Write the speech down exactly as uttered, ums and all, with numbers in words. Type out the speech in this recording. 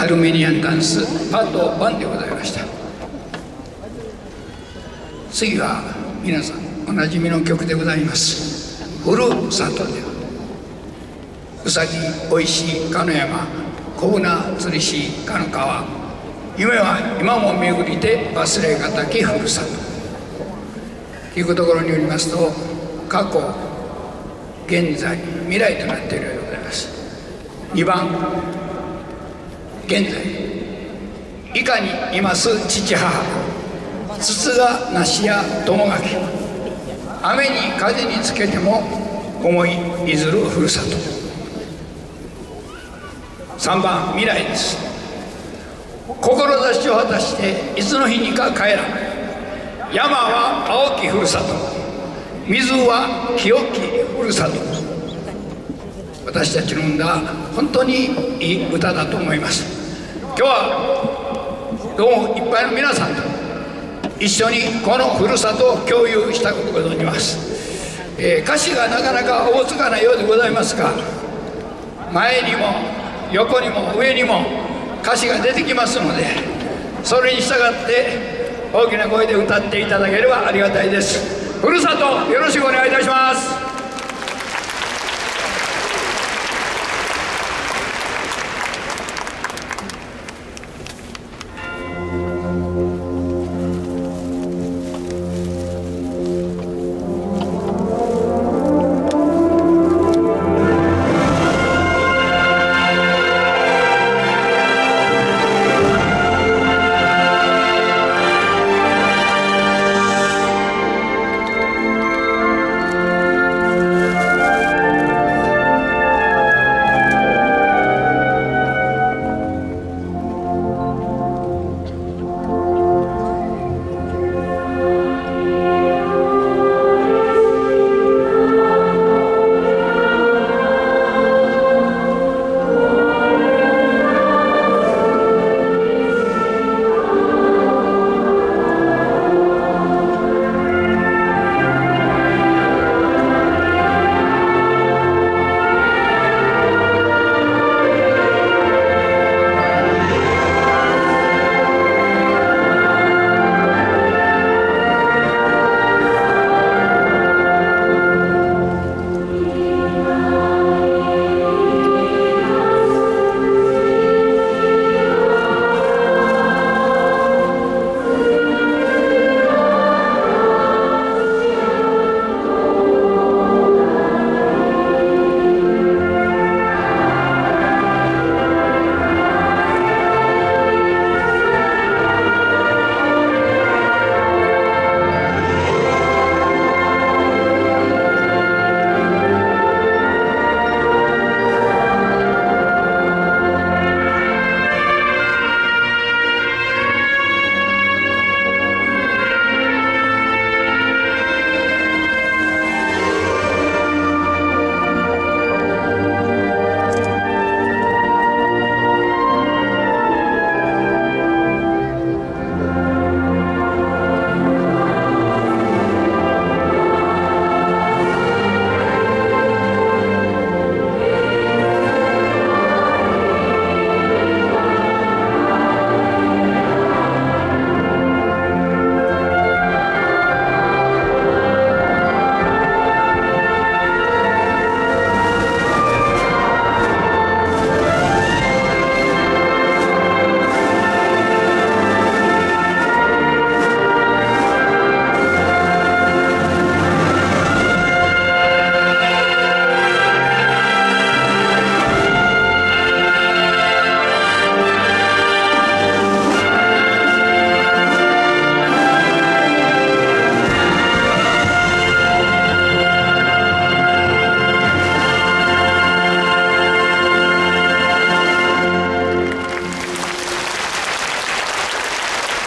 アルメニアンダンスパートワンでございました。次は皆さんおなじみの曲でございます。ふるさとでうさぎおいしいかの山、小舟釣りしかの川、夢は今も巡りて忘れがたきふるさと。聞くところによりますと、過去現在未来となっているようでございます。にばん現在、いかにいます父母、筒が梨や友垣、雨に風につけても思いいずるふるさと。さんばん未来です。志を果たしていつの日にか帰らん。山は青きふるさと、水は清きふるさと。私たちの生んだ本当にいい歌だと思います。今日はどうもいっぱいの皆さんと一緒にこのふるさとを共有したことでございます。えー、歌詞がなかなかおぼつかないようでございますが、前にも横にも上にも歌詞が出てきますので、それに従って大きな声で歌っていただければありがたいです。ふるさとよろしくお願いいたします。